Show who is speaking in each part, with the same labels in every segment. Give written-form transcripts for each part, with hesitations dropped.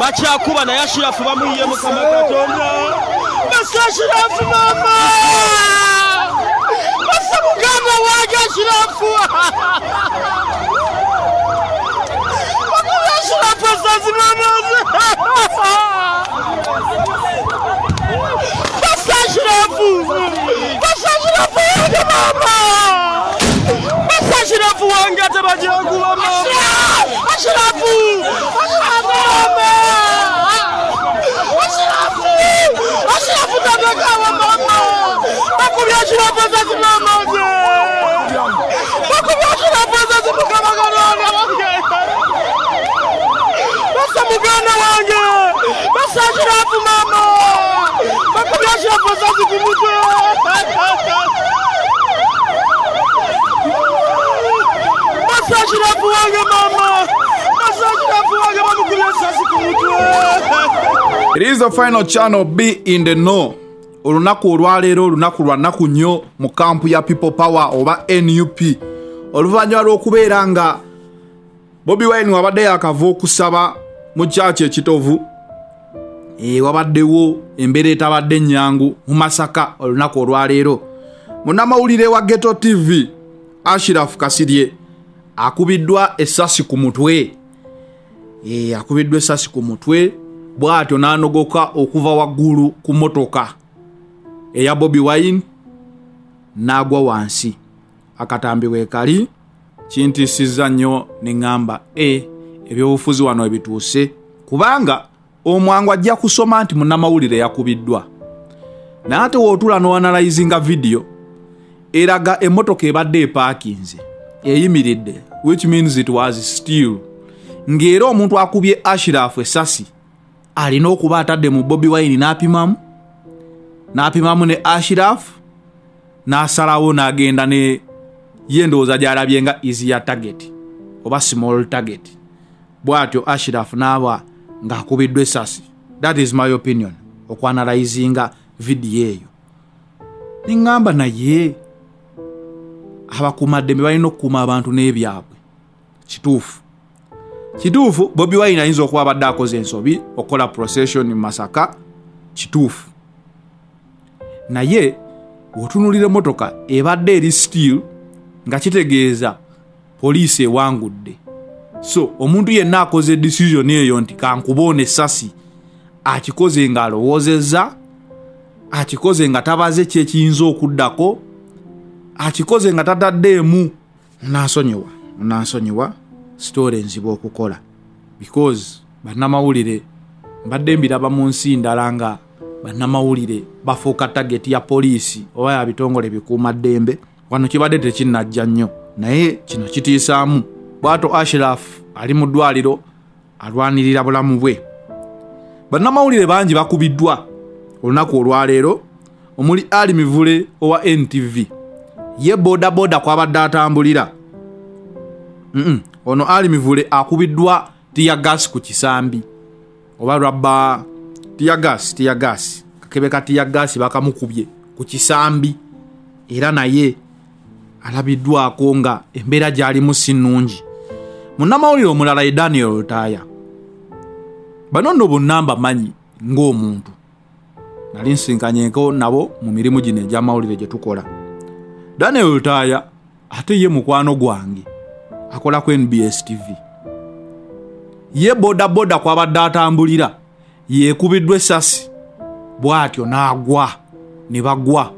Speaker 1: Bachakuba na Ashirafu bamuyiye Mukama Katonda. Basa Ashirafu mama. Basa mugamba wange Ashirafu. Ashirafu sasa mama. Basa Ashirafu. Basa Ashirafu wange mama. Basa Ashirafu wange atabajangu mama. Ashirafu. Ashirafu tabakawa mama. Bakubya Ashirafu sasa mama. Bakubya Ashirafu sasa Mukama Katonda wange. Basa muganda wange. Basa Ashirafu mama. Bakubya Ashirafu sasa kumutwe. Basa Ashirafu wange mama. Basa Ashirafu wange bamukubya sasa kumutwe.
Speaker 2: It is the final channel. Be in the know. Olunaku olwaleero olunaku lwa nnaku nnyo mu kampu ya People Power oba NUP. Oluvannyuma lw'okubeera nga Bobi Wine wabadde yakava okusaba mu kyaki ekitovu. Wabaddewo embeera etabadde nnyangu mu Masaka olunaku olwaleero. Munnamawulire wa Ghetto TV Ashirafu Kasirye akubiddwa essasi ku mutwe. Akubiddwa essasi ku mutwe. Bwatyo n'anogoka okuva waggulu ku motoka eya Bobi Wine n'agwa wansi. Akatambi weekali kintiisizza nnyo ne ŋŋamba ebyobufuzi wano ebituuse kubanga omwangu ajja kusoma nti munnamawulire yakubiddwa. Naye ate wootula n'oanalayizinga vidiyo eraga emmotoka ebadde epaakinze eyimiridde, which means it was still, ng'era omuntu akubye Ashirafu essasi alina okuba atadde mu Bobi Wine n'apimamu ne Ashirafu n'asalawo n'agenda ne yendowooza gy'alabye nga easier target oba small target. Bw'atyo Ashirafu n'aba ng'akubiddwa essasi. That is my opinion okwanalayizinga vidiyo eyo. Niŋŋamba naye abakuumaddembe balina okukuuma abantu n'ebyabwe. Kituufu Bobi Wine ayinza okuba abadde akoze ensobi okola procession mu Masaka, kituufu. Naye otunulira motoka ebadde eri still nga kitegeeza poliisi ewangudde. So omuntu yenna akoze decision eyo nti kankuboona essasi akikoze nga alowoozezza, akikoze nga tabaze kyekiyinza okuddako, akikoze nga tataddeemu. Munansonyiwa story nzibu okukola because bannamawulire mbadde mbiraba mu nsi ndala nga bannamawulire bafuuka target ya poliisi oba ya bitongole bikuuma ddembe. Wano kibadde tekinnajja nnyo naye kino kitiisaamu. Bw'ato Ashirafu ali mu ddwaliro alwanirira bulamu bwe. Bannamawulire bangi bakubiddwa olunaku olwaleero omuli Ali Mivule owa NTV. Ye boda kwabadde atambulira. Ono Ali Mivule akubiddwa teargas ku kisambi oba rubber teargas kakebe ka teargas bakamukubye ku kisambi era naye alabiddwako nga embeera gy'alimu si nnungi. Munnamawulire omulala ye Daniel Lutaya. Bano nno bonna mbamanyi ng'omuntu nali nsinkanyeeko nabo mu mirimu gino egy'amawulire gye tukola. Daniel Lutaya ate ye mukwano gwange akola ku NBS TV. Ye boda kwabadde atambulira yekubiddwa essasi bw'atyo n'agwa ne bagwa.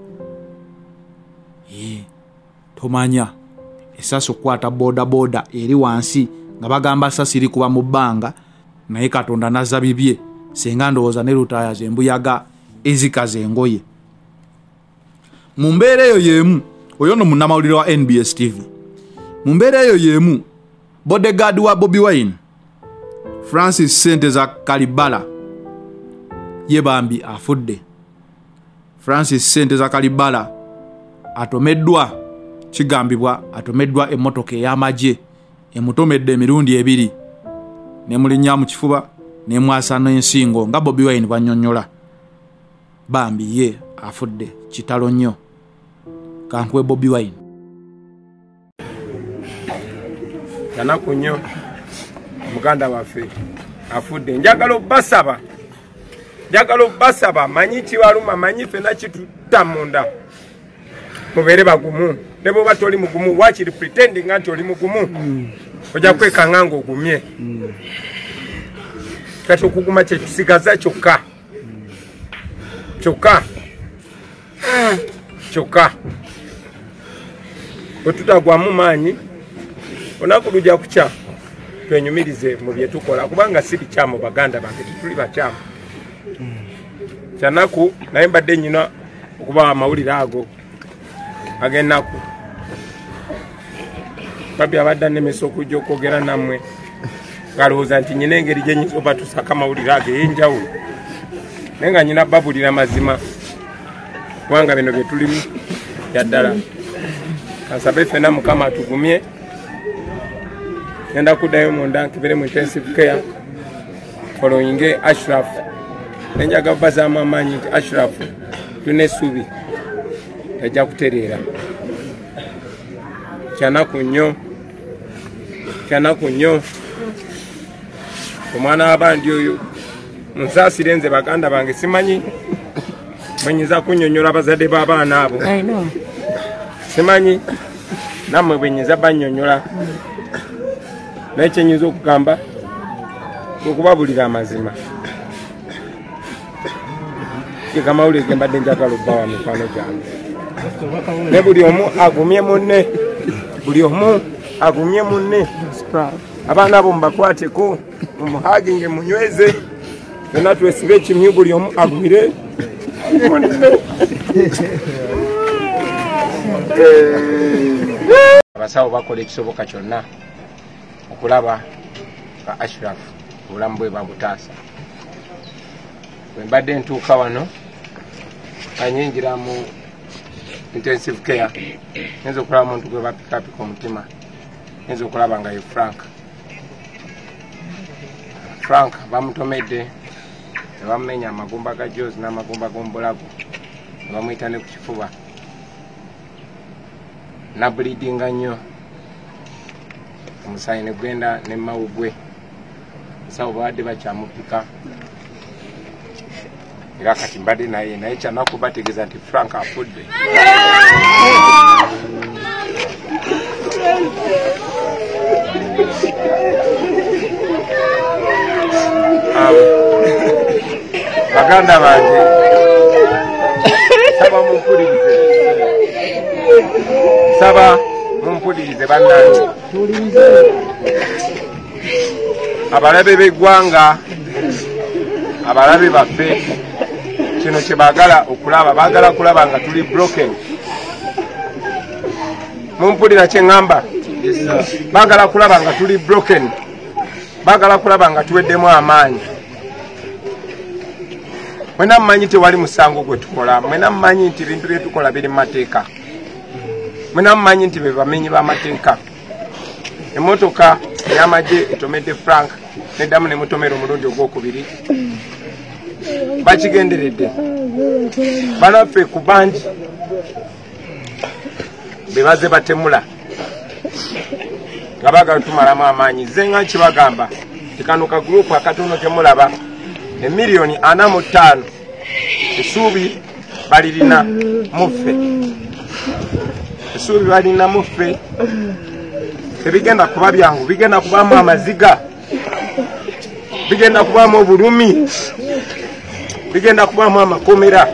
Speaker 2: Tomanya essasi okukwata boda eri wansi nga bagamba essasi likuba mu bbanga naye Katonda nazza bibye senga ndowooza ne Lutaya zembuyaga ezikaze engoye. Mu mbeera eyo y'emu oyo nno munnamawulire wa NBS TV. Mu mbeera eyo y'emu bodyguard wa Bobi Wine Francis Senteza Kalibala ye bambi afudde. Francis Senteza Kalibala atomeddwa, kigambibwa atomeddwa emmotoka ey'amagye emutomedde emirundi 2 nemulinnya mu kifuba nemwasa n'ensingo nga Bobi Wine bwannyonnyola. Bambi ye afudde kitalo nnyo. Kankwe Bobi Wine
Speaker 3: tanaku nnyo muganda waffe afudde. Njagala obbasaba manyi kibaluma manyi fena kitutta munda mubeere bagumu ne bwoba toli mugumu wakiri pretending nti oli mugumu ojja kwekanga nga ogumye kati okuguma kyekisigaza kyokka bwetutagwamu maanyi olunaku lujja kukya twenyumirize mu byetukola kubanga si bikyamu baganda bange tituli bakyamu kyanaku naye mbadde nyina okuba amawulire ago ag'ennaku babi abadde anemesa okujja okwogera nammwe ngalowooza nti nyina engeri gye nyinza obatusako amawulire ago ey'enjawulo naye nga nyina babulira mazima kubanga bino bye tulimu yaddala kansabe ffenna mukama atugumye ngenda kuddayo munda nkibere mu intensive care following Ashraf nenjaga bazama amanyi nti Ashraf tune essuubi ejja kutereera kyanaku nnyo omwana w'abandi oyo munsaasire nze baganda bange simanyi mwenyinza kunnyonnyola abazadde b'abaana abo simanyi nammwe bwenyinza bannyonnyola naye kyenyinza okugamba okubabulira amazima gegamawulire ge mbadde njagala obbawa mikwano gyange ne buli omu agumye munne abaana abo mubakwateko mumuhaginge munyweze fena twesibe ekimyu buli omu agumire abasawo bakola ekisoboka kyonna okulaba nga Ashraf obulamu bwe babutaasa bwe mbadde ntuuka wano anyingira mu intensive care nyenza okulaba omuntu gwe bapikapika omutima nyenza okulaba nga ye Frank bamutomedde ne bamumenya amagumba ga jozi n'amagumba g'omubulago ne bamuyita ne ku kifuba nabulidinga nnyo omusaayi ne gwenda ne mawugwe sawo bawadde bakyamupika era kati mbadde naye kyanaku bategeeza nti Frank afudde baganda bange saba mumpulirize bannange abalabe b'eggwanga abalabe baffe kino kye baagala okulaba baagala kulaba nga tuli broken mumpulira kye ŋŋamba baagala kulaba nga tuli broken baagala kulaba nga tuweddemu amaanyi mwena mmanyi tewali musango gwe tukola mwena mmanyi nti ebintu bye tukola biri mu mateeka mwena mmanyi nti be bamenyi b'amateeka emmotoka ey'amagye etomedde Frank neddamu ne mutomera omulundi ogwokubiri bakigenderedde banaffe ku bangi be baze batemula nga baagala tumalamu amaanyi ze nga nkibagamba tikano ka gurupu akatono kemulaba emiliyoni 45 essuubi balirina muffe tebigenda kuba byangu bigenda kubaamu amaziga bigenda kubaamu obulumi bigenda kubaamu amakomera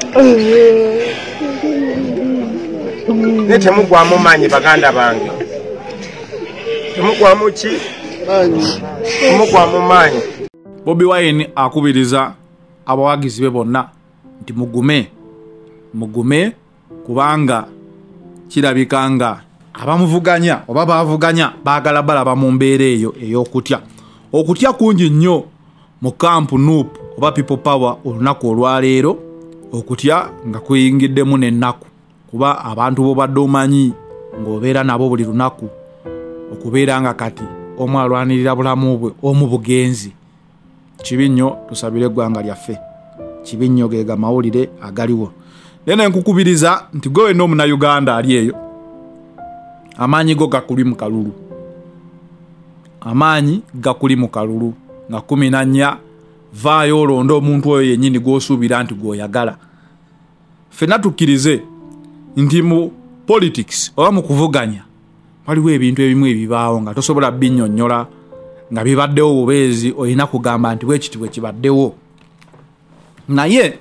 Speaker 3: naye temugwamu maanyi baganda bange temugwamu ki temugwamu maanyi
Speaker 2: Bobi Wine akubiriza abawagizi be bonna nti mugume kubanga kirabika nga abamuvuganya oba bavuganya baagala balaba mu mbeera eyo ey'okutya kungi nnyo mu kampu NUP oba People Power olunaku olwaleero okutya nga kuyingiddemu n'ennaku kuba abantu bobadde omanyi ng'obeera nabo buli lunaku okubeera nga kati omu alwanirira bulamu bwe omu bugenzi kibi nnyo tusabire eggwanga lyaffe kibi nnyo geega mawulire agaliwo nene nkukubiriza nti gwe wenna omunnayuganda ali eyo amaanyi go gakuli mu kalulu nga 14 vaayo olonda omuntu oyo yennyini gw'osuubira nti gw'oyagala. Ffenna tukkirize nti mu politics oba mu kuvuganya waliwo ebintu ebimu ebibaawo nga tosobola binnyonnyola nga bibaddewo bubeezi, olina kugamba nti bwekiti bwe kibaddewo. Naye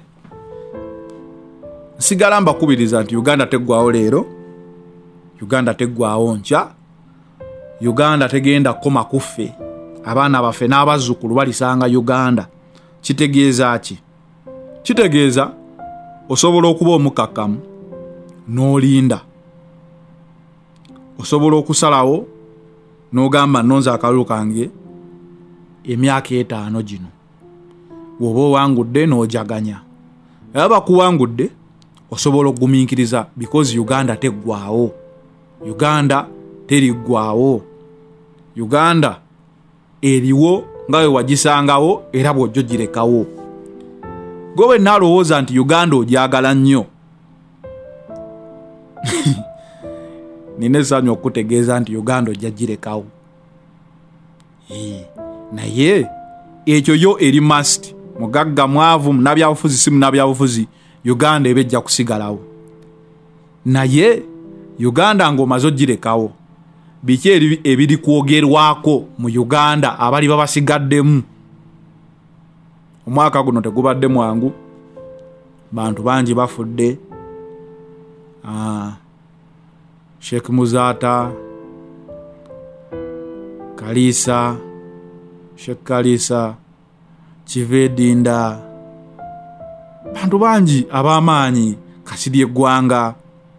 Speaker 2: nsigala mbakubiriza nti Uganda teggwawo leero, Uganda teggwawo nkya, Uganda tegenda kukoma kuffe. Abaana baffe n'abazzukulu balisanga Uganda. Kitegeeza ki? Kitegeeza osobola okuba omukakkamu n'olinda, osobola okusalawo n'ogamba nonze akalulu kange emyaka 5 gino, woba owangudde n'ojaganya. Aba kuwangudde osobola okugumiikiriza because Uganda teggwawo, Uganda teriggwawo, Uganda eriwo nga we wagisangawo era bw'ojjo girekawo. Gwe nalowooza nti Uganda ogyagala nnyo nina essanyu okutegeeza nti Uganda ojja girekawo. Naye ekyo yo eri must, mugagga mwavu munabyabufuzi si munabyabufuzi, Uganda ebejja kusigalawo. Naye Uganda ng'omaze ogirekawo, biki ebiri kwogerwako mu Uganda abali babasigaddemu? Omwaka guno tegubadde mwangu, bantu bangi bafudde. Sheikh Muzata, Kalisa, Sheikh Kalisa, Chivedinda, bantu bangi ab'amaanyi, Kasidi Eggwanga,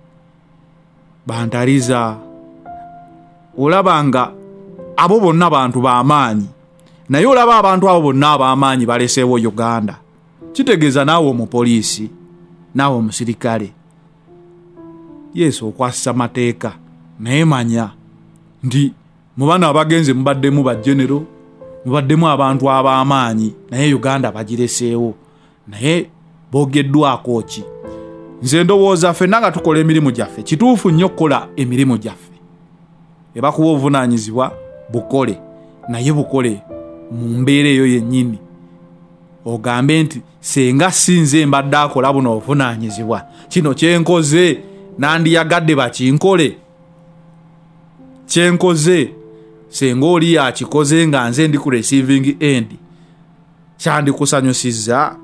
Speaker 2: Bantariza. Olabanga abo bonna bantu b'amaanyi, naye olaba abantu abo bonna ab'amaanyi baleseewo Uganda. Kitegeeza naawe omupoliisi, naawe omusirikale, yesu okwassa mateeka, naye manya nti mu bano abagenze mubaddemu bajenero, mubaddemu abantu ab'amaanyi, naye Uganda bagireseewo. Naye boogeddwako ki? Nze ndowooza ffenna nga tukola emirimu gyaffe, kituufu nnyo okukola emirimu gyaffe. Ebakuwa obuvunaanyizibwa bukole, naye bukole mu mbeera eyo yennyini. Ogambe nti senga sinze mbadde akola buno obuvunaanyizibwa, kino kyenkoze nandiyagadde bakinkole. Kyenkoze senga oli yakikoze nga nze ndi ku receiving end, kyandikusanyusizza?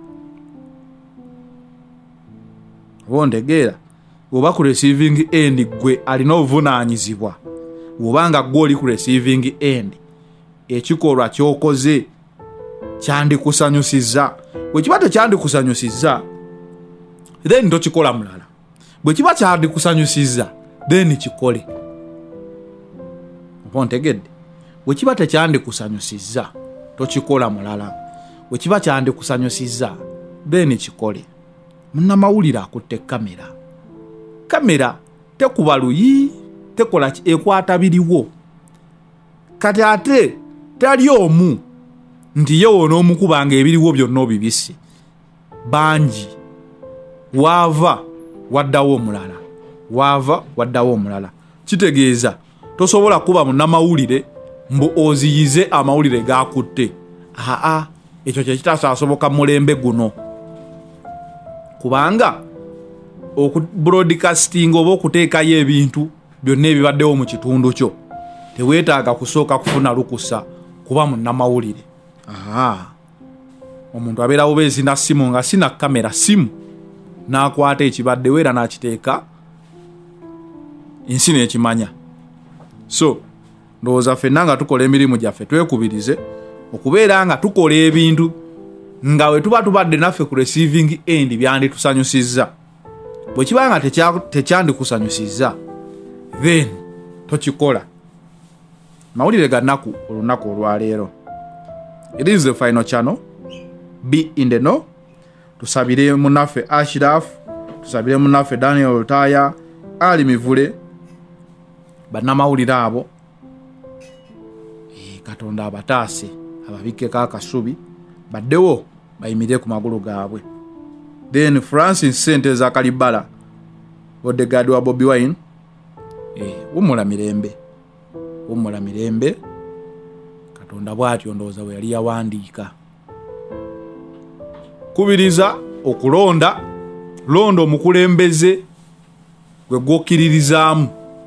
Speaker 2: Bondegeera oba ku receiving end gwe alina obuvunaanyizibwa, obanga gwe oli ku receiving end, ekikolwa kyokoze kyandikusanyusizza. Bwe kiba tekyandikusanyusizza, then tokikola mulala. Bwe kiba kyandikusanyusizza, then kikole. Bontegedde, bwe kiba tekyandikusanyusizza, tokikola mulala. Bwe kiba kyandikusanyusizza, then kikole. Munnamawulire akutte kamera. Kamera tekuba luyi, tekola ekwata biriwo. Kati ate tali omu nti yewe n'omukubanga ebiriwo byonna obibisi. Bangi waava waddawo omulala, waava waddawo omulala. Kitegeeza tosobola kuba munnamawulire mbu oziyize amawulire gakutte. Ekyo kitasoboka mulembe guno. Kubanga okubroadcasting oba okuteekayo ebintu byonna ebibaddewo mu kitundu kyo teweetaaga kusooka kufuna lukusa kuba munnamawulire. Omuntu abeera bubeezi na simu nga sina kamera simu, n'akwata ekibaddewo era n'akiteeka, ensi n'ekimanya. So ndowooza ffenna nga tukola emirimu gyaffe twekubirize okubeera nga tukola ebintu nga we tuba tubadde naffe ku receiving end byanditusanyusizza. Bwe kiba nga tekyandikusanyusizza, then tokikola. Mawulire ga nnaku olunaku olwaleero. It is the final channel. Be in the know. Tusabire munaffe Ashraf, tusabire munaffe Daniel Lutaya, Ali Mivule, bannamawulire abo. Katonda abataase, ababikkeko akasubi, baddewo bayimire ku magulu gaabwe. Then Francis Sente za Kalibala, bodyguard wa Bobi Wine, wumula mirembe. Katonda bw'atyo ndowooza bwe yali yawandiika. Kubiriza okulonda, londa omukulembeze gwe gwokkiririzaamu.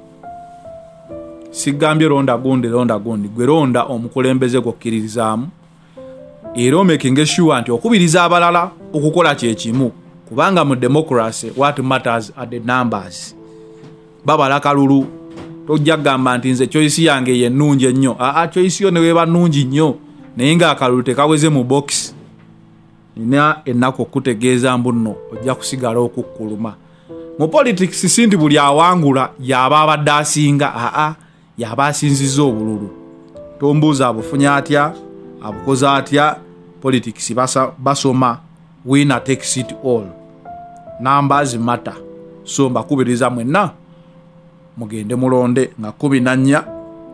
Speaker 2: Sigambye londa gundi, gwe londa omukulembeze gwokkiririzaamu. Era omaking sure nti okubiriza abalala okukola kye kimu, kubanga mu democracy what matters are the numbers. Babala kalulu tojja gamba nti nze choice yange ye nnungi ennyo. Choice yo ne weba nnungi nnyo naye nga akalulu tekaweze mu box. Nina ennaku okutegeeza mbuno ojja kusigala okukkuluma. Mu politics sindi buli awangula yaba abadde asinga, yaba asinziza obululu. Tombuuza abufunya atya, abukoza atya. Politics basoma winner takes it all. Numbers matter. So mbakubiriza mwenna mugende mulonde nga 14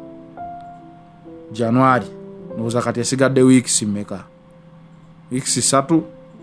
Speaker 2: January. Ndowooza kati esigadde weeks mmeka? Weeks 3.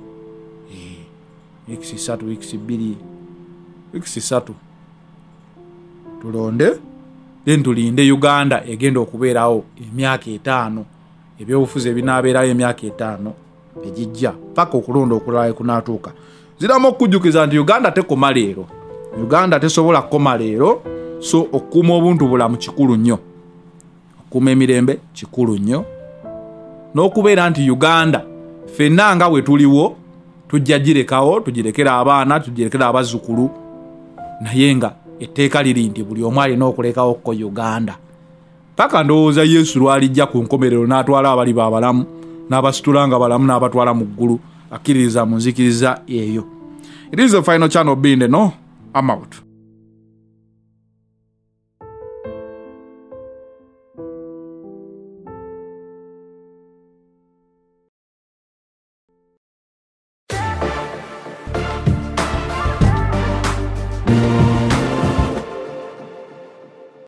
Speaker 2: Weeks 3, weeks 2. Weeks 3. Tulonde. Then tulinde Uganda egenda okubeerawo emyaka 5. Ebyobufuzi ebinaabeerayo emyaka 5 egijja paka okulonda okulala kunaatuuka. Ziramu okujjukiza nti Uganda tekoma leero. Uganda tesobola kukoma leero. So okuuma obuntu bulamu kikulu nnyo. Okuuma emirembe kikulu nnyo. N'okubeera nti Uganda ffenna nga bwe tuliwo tujja girekawo, tugirekera abaana, tugirekera abazzukulu. Naye nga etteeka liri nti buli omu alina okulekawo ko Uganda. Paka ndowooza Yesu lwalijja ku nkomerero n'atwala abali babalamu n'abasitula nga balamu n'abatwala mu ggulu, akkiririza mu nzikiriza eyo. It is the final channel being no, I'm out.